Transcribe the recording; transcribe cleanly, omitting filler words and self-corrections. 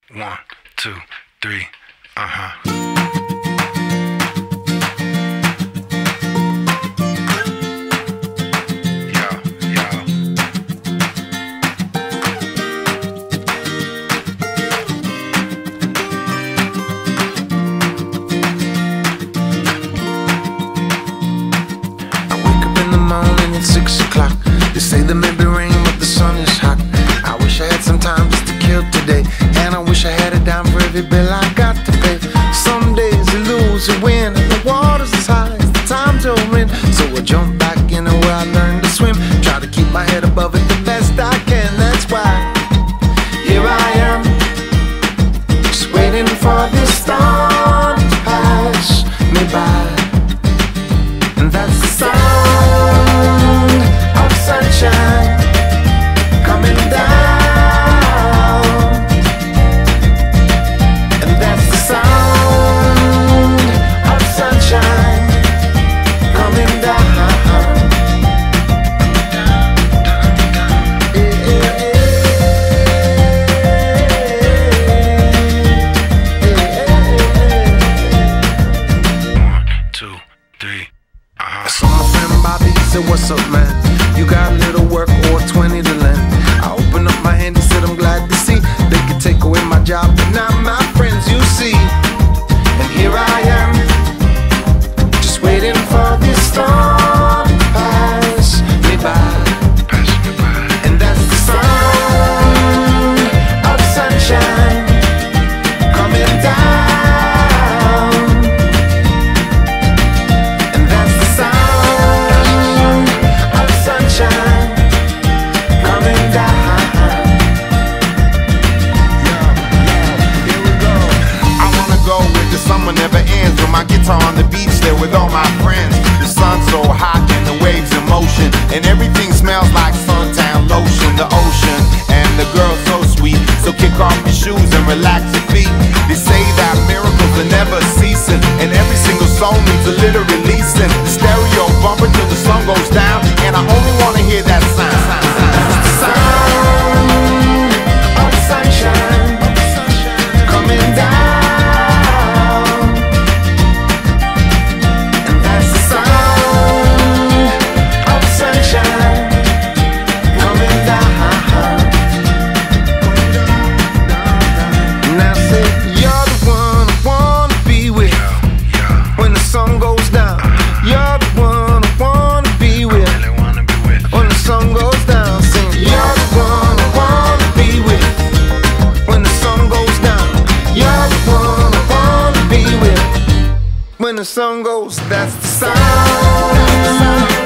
1, 2, 3, uh-huh. Morning at 6 o'clock. They say there may be rain, but the sun is hot. I wish I had some time just to kill today, and I wish I had a dime for every bill I got to pay. Some days you lose, you win, and the water's as high as the times you're in. So I jump back in where I learned to swim, try to keep my head above it the best I can. That's why here I am, just waiting for this storm to pass me by. And that's the sound of sunshine coming down. And that's the sound of sunshine coming down. I saw my friend Bobby, he said, "What's up, man? You got a little work or 20 to lend?" I opened up my hand, he said, "I'm glad to see they could take away my job, but not my friends, you see." And here I am, just waiting for this storm to pass me by. And that's the sound of sunshine coming down. Summer never ends with my guitar on the beach there with all my friends. The sun's so hot and the waves in motion, and everything smells like suntan lotion. The ocean and the girl so sweet, so kick off your shoes and relax your feet. They say that miracles are never ceasing, and every single soul needs a little releasing. The stereo bumping till the sun goes down, and I only wanna hear that sound. The sound of sunshine coming down. When the sun goes, that's the sound.